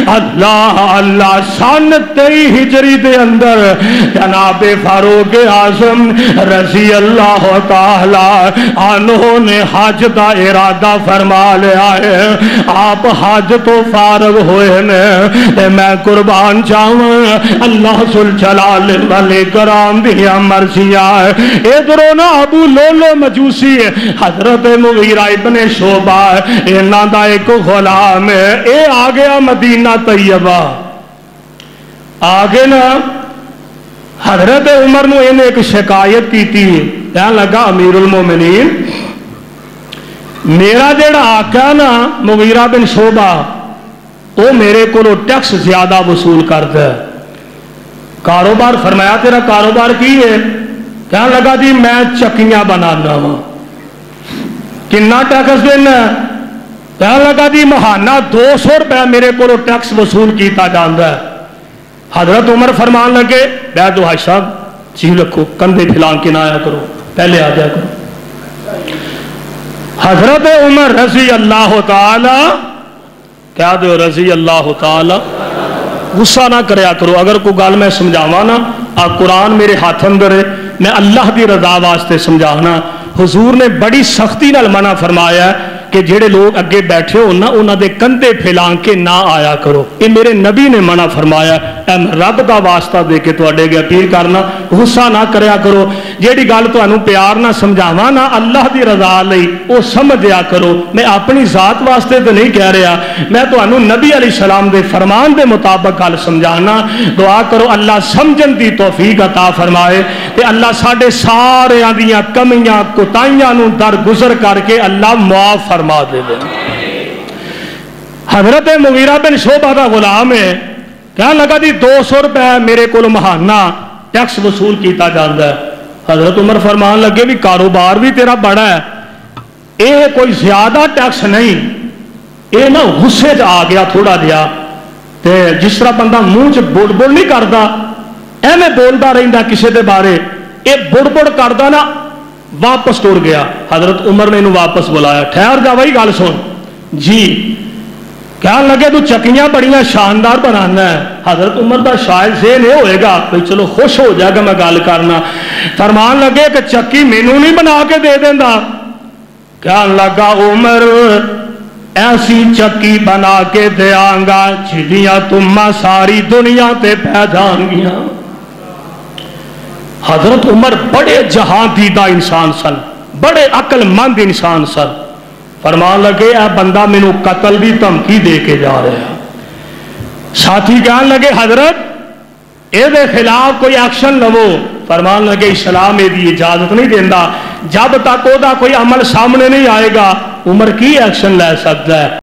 अल्लाह अल्लाह सन 23 हिजरी दे अंदर जनाब फारूक आजम रजी अल्लाह ताला अन्हु ने हज का इरादा फरमा लिया है। आप हज तो फारग होए ने ते मैं कुर्बान जावां अल्लाह सुल जलाल वाले कराम दिया मर्जियां। इधरों ना अबू लोलो मजूसी हजरत मुगीरा इब्ने शोबा इन्हां दा एक गुलाम है, ये आ गया मदीना तैयबा। आगे ना हजरत उमर ने इन्हें एक शिकायत की थी, कहने लगा अमीरुल मोमिनीन मेरा जेड़ा आका ना मुगीरा बिन शोबा वो मेरे को टैक्स ज्यादा वसूल करता है। कारोबार फरमाया तेरा कारोबार की है? कहने लगा जी मैं चक्कियां बनाना वा। कितना टैक्स देना? कहने लगा जी महाना 200 रुपया मेरे को टैक्स वसूल किया जाता है। हजरत उमर फरमान लगे बैठ दो हाई साहब जी रखो कंधे फिला के ना आया करो, पहले आ जाया करो। हजरत उमर रजी अल्लाह ताला क्या दो रजी अल्लाह ताला गुस्सा ना करया करो। अगर कोई गल मैं समझावा ना आ कुरान मेरे हाथ अंदर है, मैं अल्लाह की रजा वास्ते समझाना। हुजूर ने बड़ी सख्ती नाल मना फरमाया कि जेड़े लोग अगे बैठे हो ना उन्होंने कंधे फैला के ना आया करो। ये मेरे नबी ने मना फरमाया। रब का वास्ता दे के तुहाडे अगे अपील करना गुस्सा ना करया करो। जेड़ी गल तुहानू प्यार ना समझावा ना अल्लाह की रजा लई वो समझया करो। मैं अपनी जात वास्ते तो नहीं कह रहा, मैं तुहानू नबी अलैहिस्सलाम दे फरमान दे मुताबिक गल समझाना। दुआ करो अल्लाह समझन दी तौफीक अता फरमाए ते अल्लाह साडे सारियां दियां कमियां कोताहियां नू दरगुजर करके अल्लाह मुआफ फरमा दे। हजरत मुगीरा बिन शोबा का गुलाम है, कहने लगा जी 200 रुपया मेरे को महाना टैक्स वसूल किया जाता है। हजरत उमर फरमान लगे भी कारोबार भी तेरा बड़ा है, ये कोई ज्यादा टैक्स नहीं। ये ना गुस्से च आ गया थोड़ा जिहा, ते जिस तरह बंदा मुंह च बुड़ नहीं करता एवें बोलता रहिंदा किसी के बारे, ये बुड़ करता ना वापस टुर गया। हजरत उमर ने इन्हू वापस बुलाया, ठहर जा भाई गल सुन जी। कहने लगे तू चक्कियां बड़ियां शानदार बनाना है। हजरत उमर का शायद जेहन ये होएगा भाई चलो खुश हो जाएगा मैं गल करना। फरमान लगे कि चक्की मैनू नहीं बना के दे देंदा। कहने लगा उमर ऐसी चक्की बना के देंगा जिदियां तुमा सारी दुनिया ते पै जाएंगियां। हजरत उमर बड़े जहां दीदा इंसान सन, बड़े अकलमंद इंसान सन। फरमान लगे यह बंदा मैनू कतल की धमकी दे के जा रहा। साथी कहने लगे हजरत ये खिलाफ कोई एक्शन लवो। फरमान लगे इस्लाम इसकी इजाजत नहीं देता, जब तक वह कोई अमल सामने नहीं आएगा उमर की एक्शन ले सकता है।